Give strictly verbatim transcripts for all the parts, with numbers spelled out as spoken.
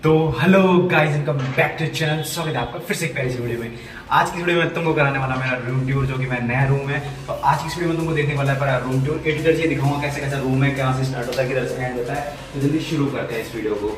तो hello guys, welcome back to channel. स्वागत है आपका फिर से एक पहली वीडियो में। आज की वीडियो में तुमको कराने वाला मेरा रूम टूर, जो कि मेरा नया रूम है। तो आज की वीडियो में तुमको देखने वाला है मेरा room tour. A to Z ये दिखाऊंगा कैसे कैसा रूम है, कहाँ से स्टार्ट होता है, किधर से एंड होता है। तो जल्दी शुरू करते हैं इस वीडियो को।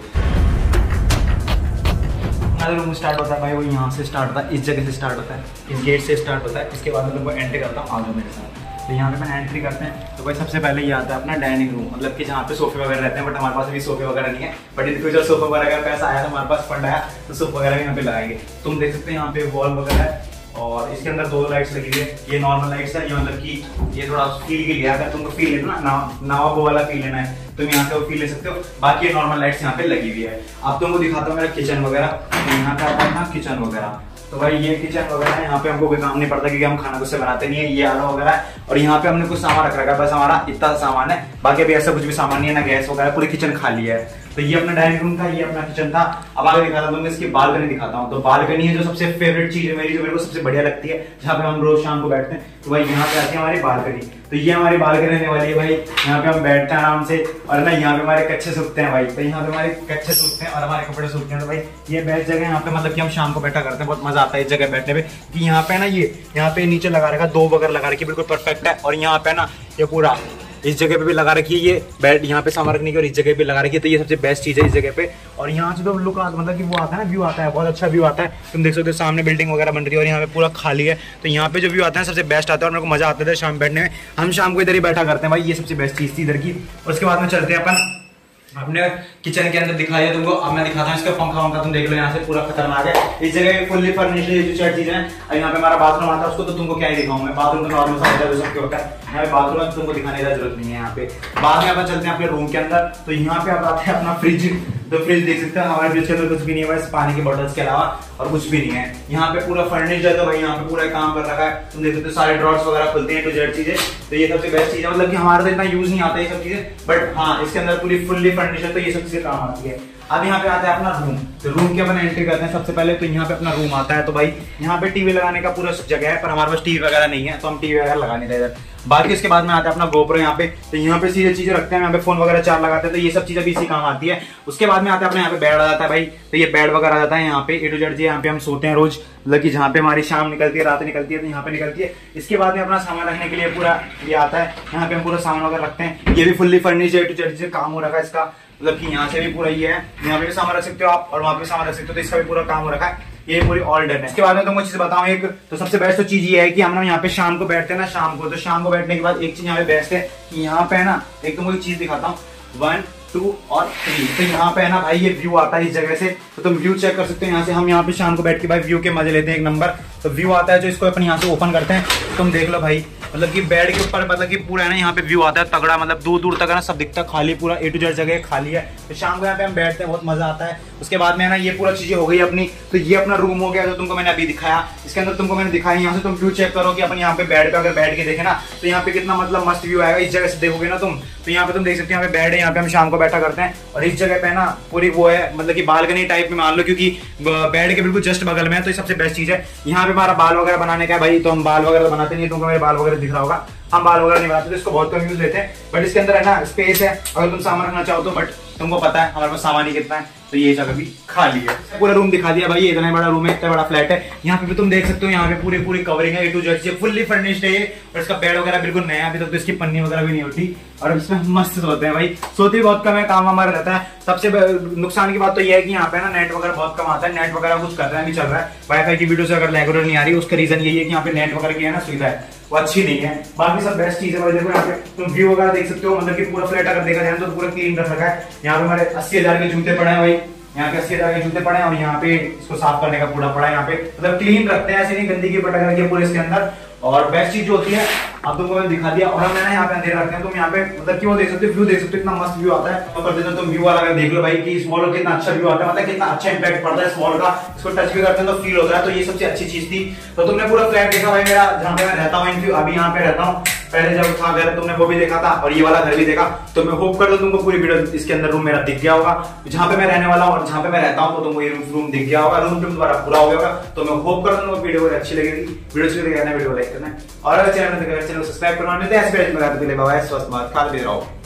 हमारा रूम स्टार्ट होता है भाई, वो यहाँ से स्टार्ट होता है, इस जगह से स्टार्ट होता है, इस गेट से स्टार्ट होता है। इसके बाद मैं तुमको एंट्री करता हूँ, आ जाओ मेरे साथ। तो यहाँ पे मैंने एंट्री करते हैं तो भाई सबसे पहले ये आता है अपना डाइनिंग रूम, मतलब कि जहाँ पे सोफे वगैरह रहते हैं। बट हमारे पास अभी सोफे वगैरह नहीं है, बट इन फ्यूचर सोफे वगैरह का पैसा आया तो हमारे पास फंड आया तो सोफे वगैरह भी यहाँ पे लगाएंगे। तुम देख सकते हैं यहाँ पे वॉल वगैरह है और इसके अंदर दो लाइट्स लगी हुई है। ये नॉर्मल लाइट्स है, ये मतलब कि ये थोड़ा फील के लिए, अगर तुमको फील लेना ना नवाब वाला फील लेना है तुम यहाँ पे वो फील ले सकते हो। बाकी ये नॉर्मल लाइट्स यहाँ पे लगी हुई है। अब तुमको दिखाता हूँ मेरा किचन वगैरह। यहाँ पे आता है ना किचन वगैरह। तो भाई ये किचन वगैरह है, यहाँ पे हमको कोई काम नहीं पड़ता क्योंकि हम खाना कुछ से बनाते नहीं है। ये आलू वगैरह है और यहाँ पे हमने कुछ सामान रख रखा है, बस हमारा इतना सामान है। बाकी अभी ऐसा कुछ भी सामान नहीं है, ना गैस वगैरह, पूरी किचन खाली है। तो ये अपना डाइनिंग रूम था, ये अपना किचन था। अब आगे दिखाता हूँ, इसकी बालकनी दिखाता हूँ। तो बालकनी है जो सबसे फेवरेट चीज है मेरी, जो मेरे को सबसे बढ़िया लगती है, जहाँ पे हम रोज शाम को बैठते हैं। तो भाई यहाँ पे आती है हमारी बालकनी। तो ये हमारी बालकनी रहने वाली है भाई। यहाँ पे हम बैठते हैं आराम से और ना यहाँ पे हमारे कच्चे सूखते हैं भाई। तो यहाँ पे हमारे कच्चे सूखते हैं और हमारे कपड़े सूखते हैं। तो भाई ये बेस्ट जगह है यहाँ पे, मतलब कि हम शाम को बैठा करते हैं, बहुत मजा आता है इस जगह बैठने पे। कि यहाँ पे ना ये यहाँ पे नीचे लगा रखा दो बगर लगा रखी, बिल्कुल परफेक्ट है। और यहाँ पे ना ये पूरा इस जगह पे भी लगा रखी है ये बेड, यहाँ पे सामान रखने की, और इस जगह पे लगा रखी है। तो ये सबसे बेस्ट चीज है इस जगह पे। और यहाँ से तो लुक आता, मतलब कि वो आता है ना, व्यू आता है, बहुत अच्छा व्यू आता है। तुम देख सकते हो सामने बिल्डिंग वगैरह बन रही है और यहाँ पे पूरा खाली है। तो यहाँ पे जो व्यू आता है सबसे बेस्ट आता है और मेरे को मजा आता है शाम बैठने में। हम शाम को इधर ही बैठा करते हैं भाई, ये सबसे बेस्ट चीज थी इधर की। और उसके बाद में चलते हैं अपन अपने किचन के अंदर। दिखाया तुमको, अब मैं दिखाता हूँ इसका पंखा वंखा। तुम देख लो यहाँ से पूरा खतरनाक है। इस जगह फुल्ली फर्निश्ड है, जो चार चीजें हैं। और यहाँ पे हमारा बाथरूम आता है, उसको तो तुमको क्या ही दिखाऊं मैं। बाथरूम तो नॉर्मल सा होता है, यहाँ पे बाथरूम है, तुमको दिखाने की जरूरत नहीं है यहाँ पे। बाद में अपन चलते हैं अपने रूम के अंदर। तो यहाँ पे अब आते हैं अपना फ्रिज। तो फ्रिज देख सकते हैं, हमारे फ्रिज के अंदर कुछ भी नहीं है, बस पानी की बॉटल्स के अलावा और कुछ भी नहीं है। यहाँ पे पूरा फर्निश्ड है, तो भाई यहाँ पे पूरा काम कर रखा है। तुम देख सकते हो सारे ड्रॉर्स वगैरह खुलते हैं, टू जेड चीजें। तो ये सबसे बेस्ट चीज है, मतलब कि हमारा तो इतना यूज नहीं आता ये सब चीजें, बट हाँ इसके अंदर पूरी फुल्ली फर्निश्ड है, तो ये सब चीजें काम आती है। अब यहाँ पे आता है अपना रूम। तो रूम के अपन एंट्री करते हैं सबसे पहले। तो यहाँ पे अपना रूम आता है। तो भाई यहाँ पे टीवी लगाने का पूरा जगह है, पर हमारे पास टीवी वगैरह नहीं है, तो हम टीवी वगैरह लगा नहीं रहे इधर। बाकी इसके बाद में आता है अपना गोप्रो यहाँ पे। तो यहाँ पे सीधे चीजें रखते हैं, यहाँ पे फोन वगैरह चार लगाते हैं। तो ये सब चीजें भी इसी काम आती है। उसके बाद में आता है अपने यहाँ पे बेड आ जाता है भाई। तो ये बेड वगैरह आ जाता है यहाँ पे ए टू जेड। यहाँ पे हम सोते हैं रोज, मतलब कि जहाँ पे हमारी शाम निकलती है, रात निकलती है, तो यहाँ पे निकलती है। इसके बाद में अपना सामान रखने के लिए पूरा ये आता है, यहाँ पे हम पूरा सामान वगैरह रखते हैं। ये भी fully furnished A to Z से काम हो रखा है इसका, मतलब कि यहाँ से भी पूरा ये है, यहाँ पे भी सामान रख सकते हो आप और वहाँ पे सामान रख सकते हो। तो इसका भी पूरा काम हो रखा है, ये पूरी ऑल डन है। इसके बाद में तुमको चीज बताऊं एक, तो सबसे बेस्ट तो चीज ये है कि हम लोग यहाँ पे शाम को बैठते हैं ना, शाम को। तो शाम को बैठने के बाद एक चीज यहाँ पे बेस्ट है कि यहाँ पे है ना, एक तुमको एक चीज दिखाता हूँ, वन टू और थ्री। तो यहाँ पे है ना भाई ये व्यू आता है इस जगह से। तो तुम व्यू चेक कर सकते हो यहाँ से। हम यहाँ पे शाम को बैठ के भाई व्यू के मजे लेते हैं एक नंबर। तो व्यू आता है जो, इसको अपन यहाँ से ओपन करते हैं। तुम देख लो भाई, मतलब कि बेड के ऊपर मतलब कि पूरा है ना यहाँ पे व्यू आता है तगड़ा, मतलब दूर दूर तक है ना सब दिखता है, खाली पूरा ए टू जेड जगह खाली है। तो शाम को यहाँ पे हम बैठते हैं, बहुत मजा आता है। उसके बाद में है ना ये पूरा चीजें हो गई अपनी। तो ये अपना रूम हो गया जो तुमको मैंने अभी दिखाया। इसके अंदर तुमको मैंने दिखाया, यहाँ से तुम व्यू चेक करो कि अपन यहाँ पे बेड पे अगर बैठ के देखे ना, तो यहाँ पे कितना मतलब मस्त व्यू आएगा। इस जगह से देखोगे ना तुम, तो यहाँ पे तुम देख सकते हो यहाँ पे बेड है, यहाँ पे हम शाम को बैठा करते हैं। और इस जगह पे ना पूरी वो है, मतलब कि बालकनी टाइप में मान लो, क्योंकि बेड के बिल्कुल जस्ट बगल में है। तो ये सबसे बेस्ट चीज है। यहाँ पे हमारा बाल वगैरह बनाने का है भाई। तो हम बाल वगैरह बनाते नहीं, तुमको मेरे बाल वगैरह दिख रहा होगा, हम बाल वगैरह नहीं बनाते, तो इसको बहुत कम यूज लेते हैं। बट इसके अंदर है ना स्पेस है, अगर तुम सामान रखना चाहो तो। बट तुमको पता है हमारे पास सामान ही कितना है, तो ये जगह भी खाली है। पूरा रूम दिखा दिया भाई, ये इतना बड़ा रूम है, इतना बड़ा फ्लैट है। यहाँ पे भी तुम देख सकते हो, यहाँ पे पूरी पूरी कवरिंग है ए टू जेड से, फुल्ली फर्निश्ड है ये। और इसका बेड वगैरह बिल्कुल नया, अभी तक तो इसकी पन्नी वगैरह भी नहीं उठी। और इसमें मस्त सोते हैं भाई, सोते भी बहुत कम है, काम हमारा रहता है। सबसे नुकसान की बात तो ये है कि यहाँ पे ना नेट वगैरह बहुत कम आता है। नेट वगैरह कुछ कर रहा है नहीं चल रहा है, वाईफाई की वीडियो से अगर रेगुलर नहीं आ रही, उसका रीजन यही है कि यहाँ पे नेट वगैरह की है ना सुविधा है, वो अच्छी नहीं है। बाकी सब बेस्ट चीज है भाई। देखो यहाँ पे तुम व्यू वगैरह देख सकते हो, मतलब कि पूरा फ्लैट अगर देखा जाए तो पूरा क्लीन रख रखा है। यहाँ पे हमारे अस्सी हजार के जूते पड़े हैं भाई, यहाँ पे अस्सी हजार के जूते पड़े हैं। और यहाँ पे इसको साफ करने का पूरा पड़ा है, यहाँ पे मतलब क्लीन रखते हैं, ऐसे नहीं गंदगी पटक रखी है पूरे इसके अंदर। और बेस्ट चीज जो होती है, अब तुमको मैंने दिखा दिया। और हम मैंने यहाँ पे अंधेरा रखते हैं, तुम यहाँ पे मतलब कि वो देख सकते हो, व्यू देख सकते हो, इतना मस्त व्यू आता है। तो कर देते हो तुम व्यू वाला देख लो भाई कि इस वॉल का कितना अच्छा व्यू आता है, मतलब कितना अच्छा इंपैक्ट पड़ता है इस वॉल का। इसको टच भी करते हैं तो फील होता है। तो ये सबसे अच्छी चीज थी। तो तुमने पूरा फ्लैट देखा भाई मेरा, जहाँ पे मैं रहता हूँ, अभी यहाँ पे रहता हूँ। पहले जब था घर तुमने वो भी देखा था और ये वाला घर भी देखा। तो मैं होप करता हूँ तुमको पूरी वीडियो इसके अंदर रूम मेरा दिख गया होगा, जहाँ पे मैं रहने वाला हूँ और जहाँ पे मैं रहता हूँ। तो तुमको ये रूम दिख गया होगा, रूम तुम्हारा पूरा हो गया होगा। तो मैं होप करता हूँ वीडियो अच्छी लगेगी। वीडियो अच्छी लगेगी वीडियो लाइक करना है और अगर चैनल में चैनल सब्सक्राइब करना है। स्वस्थ बात खा दे रहा हूँ।